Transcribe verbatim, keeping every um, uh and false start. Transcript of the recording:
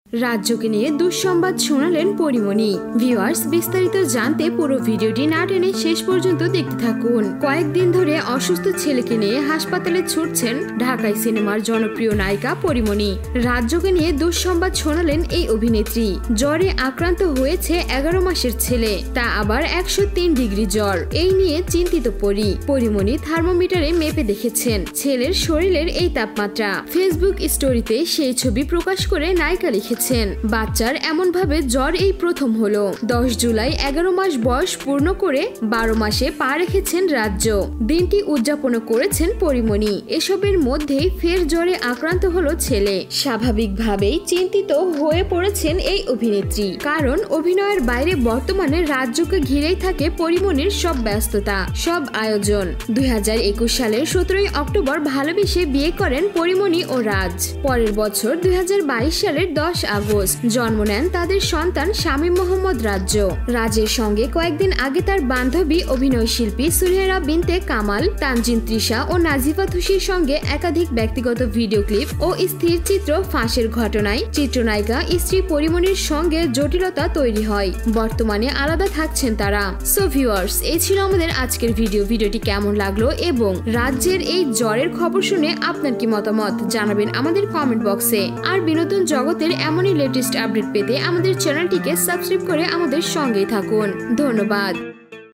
রাজ্যকে নিয়ে দুঃসংবাদ শোনালেন পরিমণি। ভিউয়ার্স, বিস্তারিত জানতে পুরো ভিডিওটি না টেনে শেষ পর্যন্ত দেখতে থাকুন। কয়েকদিন ধরে অসুস্থ ছেলেকে নিয়ে হাসপাতালে ছুটছেন ঢাকাই সিনেমার জনপ্রিয় নায়িকা পরিমণি। রাজ্যকে নিয়ে দুঃসংবাদ শোনালেন এই অভিনেত্রী। জ্বরে আক্রান্ত হয়েছে এগারো মাসের ছেলে, তা আবার একশো তিন ডিগ্রি জ্বর। এই নিয়ে চিন্তিত পরি। পরিমণি থার্মোমিটারে মেপে দেখেছেন ছেলের শরীরের এই তাপমাত্রা। ফেসবুক স্টোরিতে সেই ছবি প্রকাশ করে নায়িকা লিখেছেন, বাচ্চার এমন ভাবে জ্বর এই প্রথম হলো। দশ জুলাই এগারো মাস বয়স পূর্ণ করে বারো মাসে পা রেখেছেন রাজ্য। দিনটি উদযাপন করেছেন পরিমণি। এসবের মধ্যেই ফের জ্বরে আক্রান্ত হলো ছেলে। স্বাভাবিকভাবেই চিন্তিত হয়ে পড়েছেন এই অভিনেত্রী, কারণ অভিনয়ের বাইরে বর্তমানে রাজ্যকে ঘিরেই থাকে পরিমণির সব ব্যস্ততা, সব আয়োজন। দুই হাজার একুশ সালের সতেরোই অক্টোবর ভালোবেসে বিয়ে করেন পরিমণি ও রাজ। পরের বছর দুই হাজার বাইশ সালের দশ আগস্ট জন্ম নেন তাদের সন্তান শামীম মোহাম্মদ রাজ্য। রাজের সঙ্গে কয়েকদিন আগে তার বান্ধবী অভিনয় শিল্পী সুনেহরা বিনতে কামাল, তানজিন তৃষা ও নাজিফা তুষির সঙ্গে একাধিক ব্যক্তিগত ভিডিও ক্লিপ ও স্থির চিত্র ফাঁসের ঘটনায় চিত্রনায়িকা স্ত্রী পরিমণির সঙ্গে জটিলতা তৈরি হয়। বর্তমানে আলাদা থাকছেন তারা। সো ভিউয়ার্স, এই ছিল আমাদের আজকের ভিডিও। ভিডিওটি কেমন লাগলো এবং রাজ্যের এই জ্বরের খবর শুনে আপনার কি মতামত জানাবেন আমাদের কমেন্ট বক্সে। আর বিনোদন জগতের এমনই লেটেস্ট আপডেট পেতে আমাদের চ্যানেলটিকে সাবস্ক্রাইব করে আমাদের সঙ্গেই থাকুন। ধন্যবাদ।